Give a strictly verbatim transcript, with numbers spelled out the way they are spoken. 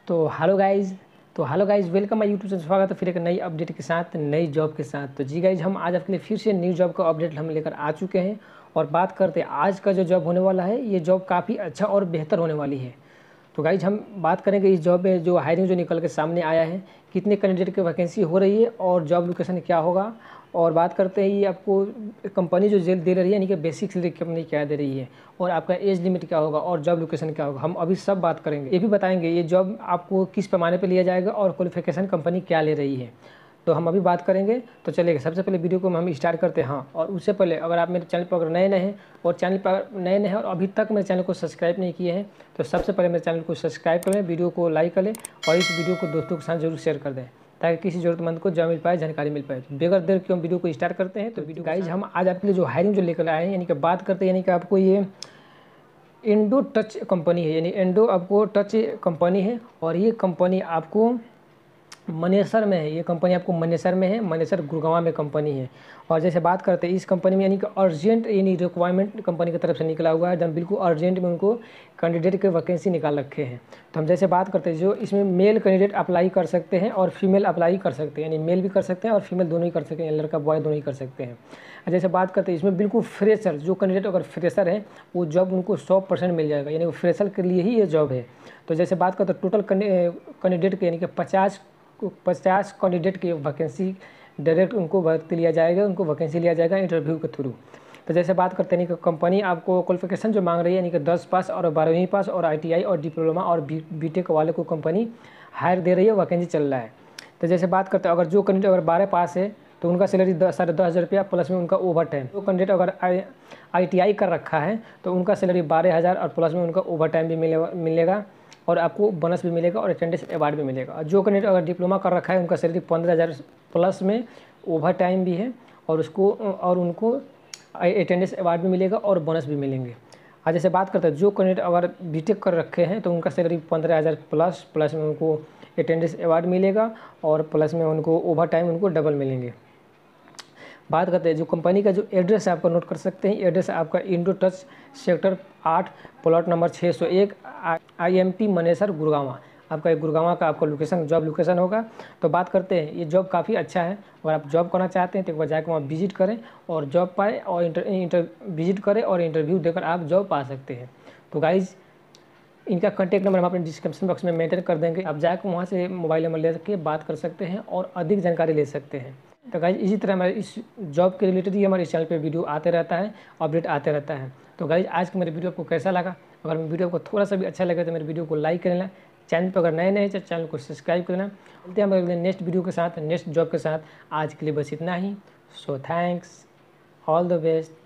तो hello guys तो hello guys welcome my YouTube channel. स्वागत है फिर एक नई अपडेट के साथ, नई जॉब के साथ। तो जी गाइज़, हम आज आपके लिए फिर से न्यू जॉब का अपडेट हम लेकर आ चुके हैं और बात करते हैं आज का जो जॉब होने वाला है। ये जॉब काफ़ी अच्छा और बेहतर होने वाली है। तो गाइज़ हम बात करेंगे इस जॉब में जो हायरिंग जो निकल के सामने आया है, कितने कैंडिडेट की वैकेंसी हो रही है और जॉब लोकेशन क्या होगा। और बात करते हैं ये आपको कंपनी जो जेल दे रही है, यानी कि बेसिक सैलरी कंपनी क्या दे रही है, और आपका एज लिमिट क्या होगा और जॉब लोकेशन क्या होगा, हम अभी सब बात करेंगे। ये भी बताएंगे ये जॉब आपको किस पैमाने पे लिया जाएगा और क्वालिफिकेशन कंपनी क्या ले रही है, तो हम अभी बात करेंगे। तो चलिए सबसे पहले वीडियो को हम स्टार्ट करते हैं। हाँ, और उससे पहले अगर आप मेरे चैनल पर अगर नए नए हैं और चैनल पर नए नए हैं और अभी तक मेरे चैनल को सब्सक्राइब नहीं किए हैं, तो सबसे पहले मेरे चैनल को सब्सक्राइब कर लें, वीडियो को लाइक कर लें और इस वीडियो को दोस्तों के साथ जरूर शेयर कर दें ताकि किसी ज़रूरतमंद को जॉब मिल पाए, जानकारी मिल पाए। तो बगैर देर के हम वीडियो को स्टार्ट करते हैं। तो वीडियो गाइज हम आज आपके लिए जो हायरिंग जो लेकर आए हैं, यानी कि बात करते हैं, यानी कि आपको ये एंडो टच कंपनी है, यानी एंडो आपको टच कंपनी है और ये कंपनी आपको मनेसर में है। ये कंपनी आपको मनेसर में है, मनेसर गुड़गांव में कंपनी है। और जैसे बात करते हैं इस कंपनी में, यानी कि अर्जेंट यानी रिक्वायरमेंट कंपनी की तरफ से निकला हुआ है, एकदम बिल्कुल अर्जेंट में उनको कैंडिडेट के वैकेंसी निकाल रखे हैं। तो हम जैसे बात करते हैं जो इसमें मेल कैंडिडेट अप्लाई कर सकते हैं और फीमेल अप्लाई कर सकते हैं, यानी मेल भी कर सकते हैं और फीमेल दोनों ही कर सकते हैं, लड़का बॉय दोनों ही कर सकते हैं। जैसे बात करते हैं इसमें बिल्कुल फ्रेशर जो कैंडिडेट अगर फ्रेशर है वो जॉब उनको सौ परसेंट मिल जाएगा, यानी वो फ्रेशर के लिए ही ये जॉब है। तो जैसे बात करते हैं टोटल कैंडिडेट के, यानी कि पचास पचास कैंडिडेट की वैकेंसी डायरेक्ट उनको भर्ती लिया जाएगा, उनको वैकेंसी लिया जाएगा इंटरव्यू के थ्रू। तो जैसे बात करते हैं कि कंपनी आपको क्वालिफिकेशन जो मांग रही है, यानी कि दस पास और बारहवीं पास और आईटीआई और डिप्लोमा और बी बीटेक वाले को कंपनी हायर दे रही है, वैकेंसी चल रहा है। तो जैसे बात करते हैं अगर जो कैंडिडेट अगर बारह पास है तो उनका सैलरी दस साढ़े दस हज़ार रुपया प्लस में उनका ओवर टाइम। जो कैंडिडेट अगर आई आई टी आई कर रखा है तो उनका सैलरी बारह हज़ार और प्लस में उनका ओवर टाइम भी मिलेगा मिलेगा और आपको बोनस भी मिलेगा और अटेंडेंस अवार्ड भी मिलेगा। और जो कैंडिडेट अगर डिप्लोमा कर रखा है उनका सैलरी पंद्रह हज़ार प्लस में ओवर टाइम भी है और उसको और उनको अटेंडेंस अवार्ड भी मिलेगा और बोनस भी मिलेंगे। आज जैसे बात करते हैं जो कैंडिडेट अगर बीटेक कर रखे हैं तो उनका सैलरी पंद्रह हज़ार प्लस प्लस में उनको अटेंडेंस अवार्ड मिलेगा और प्लस में उनको ओवर टाइम उनको डबल मिलेंगे। बात करते हैं जो कंपनी का जो एड्रेस है, आपको नोट कर सकते हैं। एड्रेस है आपका इंडो टच सेक्टर आठ प्लॉट नंबर छः सौ एक I M T Manesar Gurgaon. आपका एक गुड़गांव का आपका लोकेशन जॉब लोकेशन होगा। तो बात करते हैं ये जॉब काफ़ी अच्छा है। अगर आप जॉब करना चाहते हैं तो एक बार जाकर वहाँ विजिट करें और जॉब पाए और इंटर इंटर विजिट करें और इंटरव्यू देकर आप जॉब पा सकते हैं। तो गाइज़ इनका कॉन्टैक्ट नंबर हम अपने डिस्क्रिप्शन बॉक्स में मेंशन कर देंगे, आप जाकर वहाँ से मोबाइल नंबर ले के बात कर सकते हैं और अधिक जानकारी ले सकते हैं। तो गाइज इसी तरह हमारे इस जॉब के रिलेटेड ही हमारे इस चैनल पे वीडियो आते रहता है, अपडेट आते रहता है। तो गाइज आज के मेरे वीडियो आपको कैसा लगा? अगर मेरे वीडियो को थोड़ा सा भी अच्छा लगे तो मेरे वीडियो को लाइक कर लेना, चैनल पर अगर नए नए हैं चैनल को सब्सक्राइब कर लेना। मिलते हैं हमारे नेक्स्ट वीडियो के साथ, नेक्स्ट जॉब के साथ। आज के लिए बस इतना ही। So thanks, all the best.